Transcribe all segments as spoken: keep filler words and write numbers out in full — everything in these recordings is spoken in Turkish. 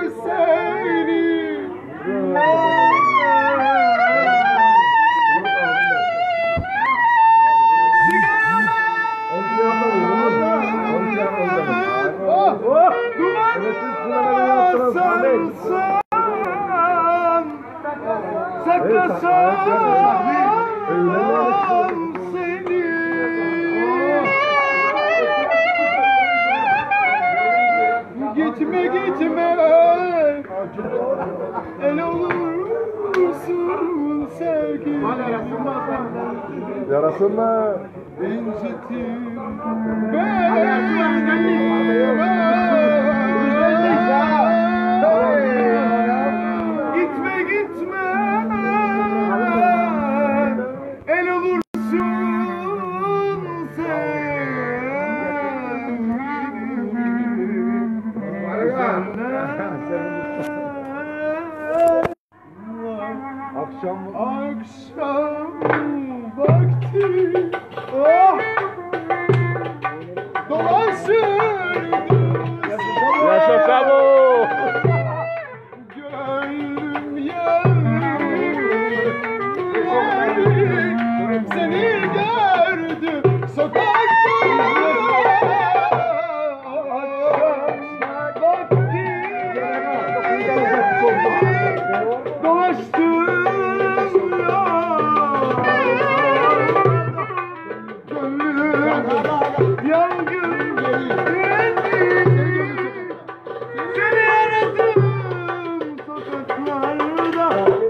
seni. Sarsan, saklasam seni. Gitme gitme, el olursun sevgilim. Yarasın mı? İncitir beni. Gitme gitme, el olursun sevgilim. Akşam Akşam vakti, oh, dolaşırdım. Yaşa Kamu! Gönlüm yerim, seni gördüm sokakta. Akşam vakti, dolaştım ya. Gönlüm yangın seni aradım sokaklarda.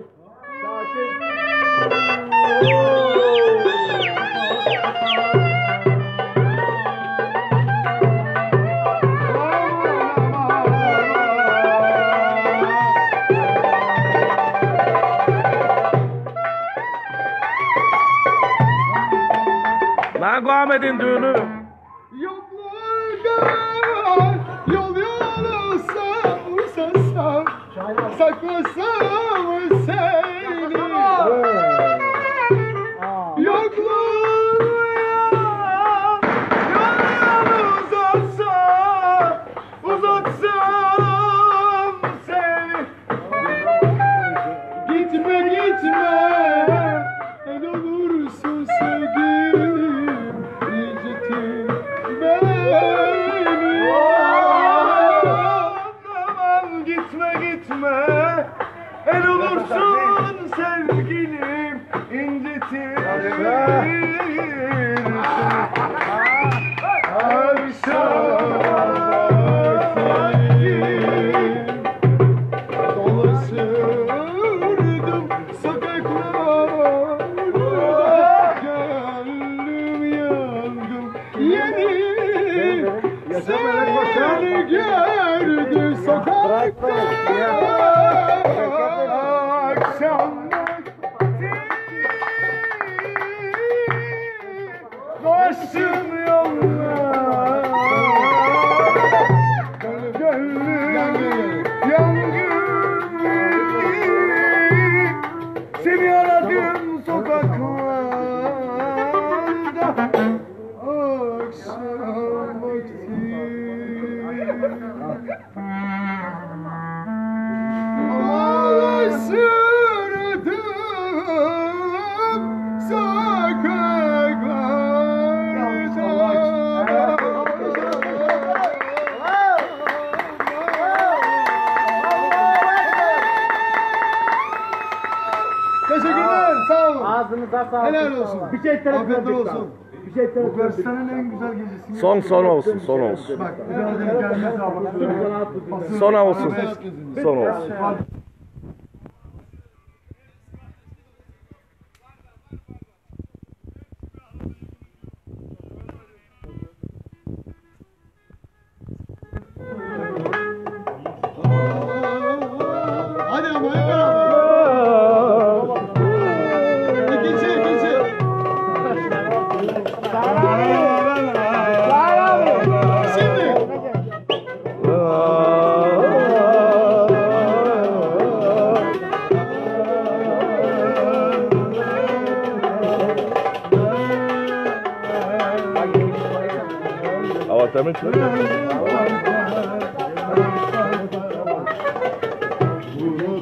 Lan Ahmet'in düğünü. Yollarda yol yolasam uzasam, saklasam seni. Yokluğuna yol uzatsam, uzatsam seni. Gitme gitme, el olursun sevgilim. İncitir beni. Aman gitme gitme, el olursun sevgilim. İncitir beni. Akşam vakti, dolaşırdım sokaklarda. Gönlüm yangın yeni, seni gördü sokakta. Akşam vakti, dolaştım yollar. Gönlüm yangın yeni, seni aradım sokaklarda. Akşam vakti, dolaşırdım sokaklarda. Teşekkürler, sağ olun. Ağzınıza sağlık. Helal olsun. Bir şey Afiyetler tarafından olsun. Bir şey Bu tarafından Perstan'ın en güzel gecesi. Son son olsun, son olsun. Bak, bir daha denk gelmez abi. Son olsun. Son olsun. Hadi ama hep beraber. İkinci, ikinci. Şimdi. Avatarın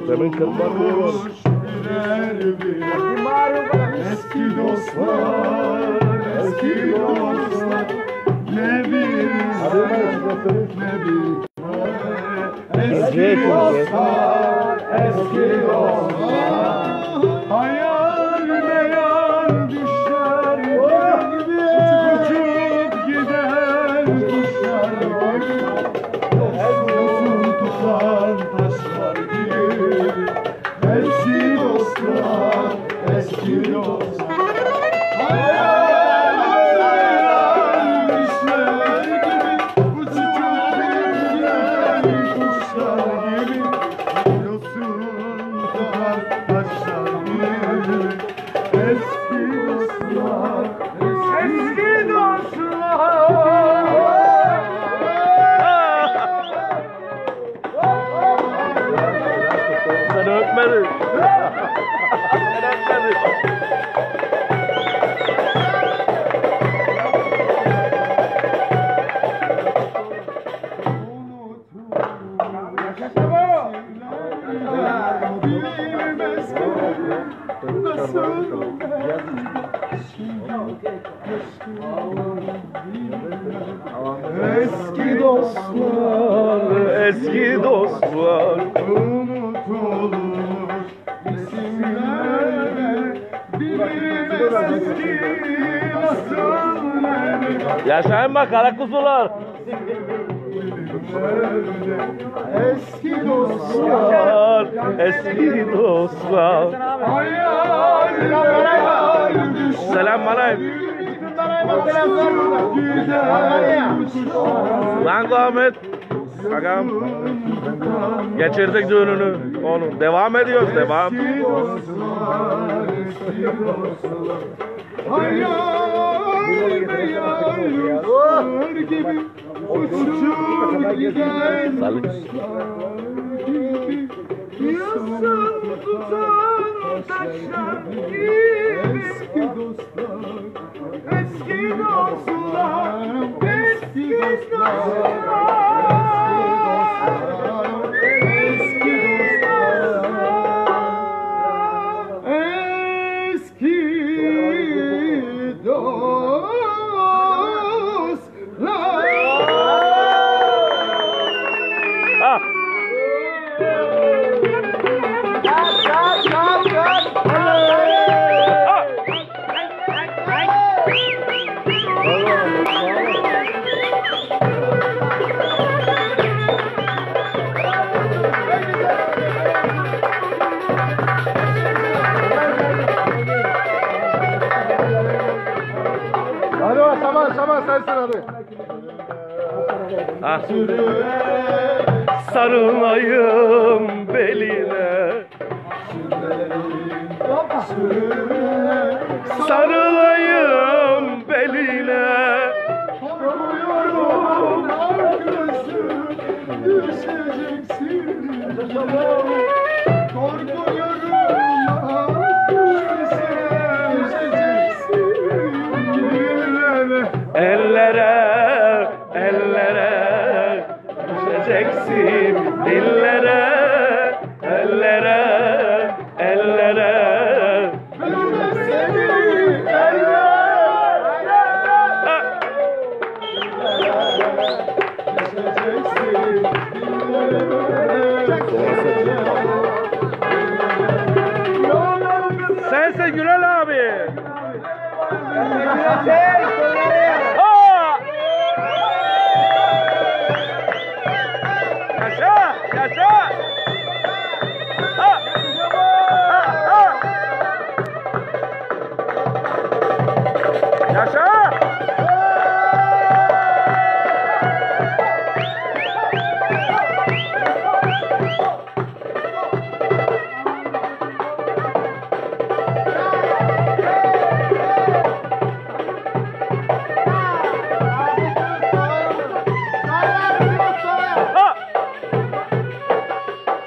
Demin kırmak diyor. birer birer. Eski dostlar, eski dostlar. Ne bir ne bir eski dostlar, eski dostlar. Hayal meyal düşler gibi uçup giden kuşlar gibi. Yosun tutan taşlar gibi. Eski dostlar, eski dostlar. Hayal meyal düşler gibi uçup giden kuşlar gibi. Yosun tutan taşlar gibi. Eski dostlar, eski dostlar. Sen öpmedin. Sen öpmedin. Eski dostlar, Eski dostlar. unutulur isimler, bilmez eski nasıl nerede. Yaşayın bak kara kuzular. Eski dostlar, Eski dostlar. hayal hayal düşler. Selam bana. Lan Ahmet. Agam. Geçirdik düğününü. Onu devam ediyoruz. Devam. Eski dostlar, eski dostlar. Hayal meyal düşler gibi uçup giden Salih. gibi. Yosun tutan taşlar gibi. Eski dostlar, eski dostlar, eski dostlar, eski dostlar, eski dostlar. Ah. Hadi bak, Saman, Saman sensin hadi. Ah. Sarılayım beline. Sarılayım beline. Korkuyorum arkadaşım, düşeceksin. Korkuyorum arkadaşım, düşeceksin. Ellere, ellere düşeceksin. Dillere, ellere, ellere. Bilmez seni eller. Sensin Gürel abi. Aa! Yaşa, yaşa. Ha! Ha, ha! Yaşa. Ha!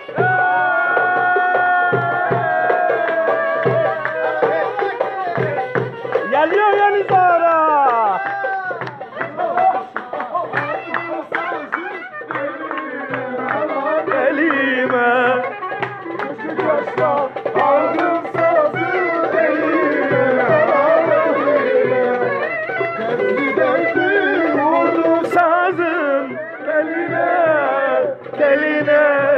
eline